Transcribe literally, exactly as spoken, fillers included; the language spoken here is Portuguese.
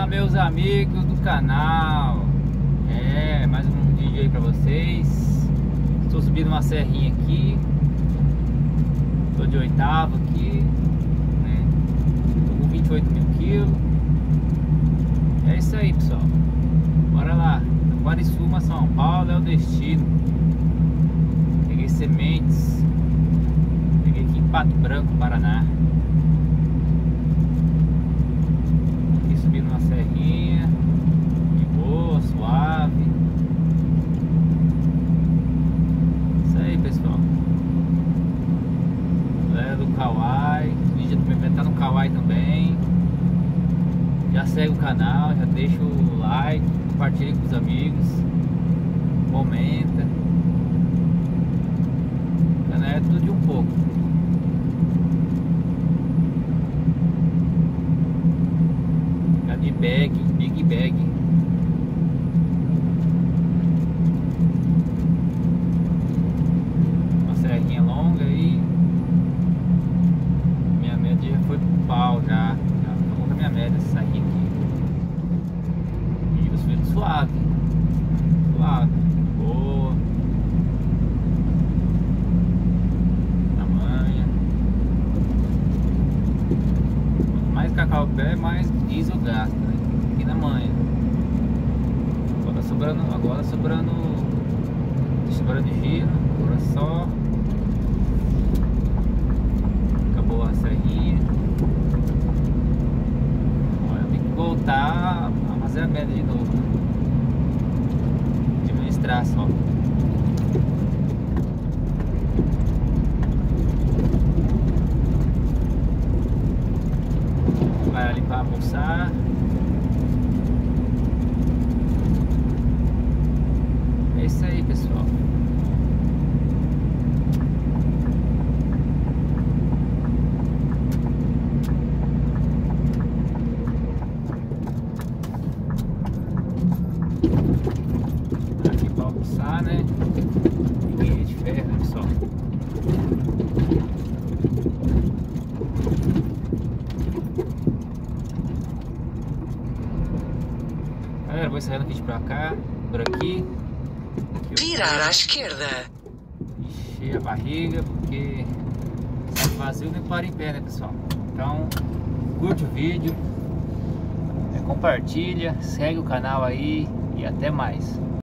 meus amigos do canal. É, mais um vídeo aí pra vocês. Estou subindo uma serrinha aqui. Tô de oitavo aqui, né? Tô com vinte e oito mil quilos. É isso aí, pessoal. Bora lá. Guarissuma, São Paulo é o destino. Peguei sementes. Peguei aqui em Pato Branco, Paraná. Aqui subindo uma serrinha. De boa, suave. Isso aí, pessoal. Galera do Kawaii. O vídeo vai estar no Kawaii também. Já segue o canal, já deixa o like, compartilha com os amigos, comenta. É tudo de um pouco. É de bag, big bag. Uma serrinha longa aí. Minha média já foi pro pau já. Já acabou com a minha média essa serrinha aqui. E os vídeos suave. Suave. Boa. Cacau pé, mais diesel gasta, né? Aqui na manhã. Agora sobrando, agora sobrando, sobrando giro, agora só. Acabou a serrinha. Agora tem que voltar a fazer a média de novo, né? Administrar só. Vai ali para almoçar. É isso aí, pessoal. Aqui para almoçar, né? Linha de ferro, pessoal. Galera, vou encerrando o vídeo pra cá, por aqui. Virar à esquerda. Encher a barriga, porque sai vazio nem para em pé, né, pessoal? Então, curte o vídeo, compartilha, segue o canal aí e até mais.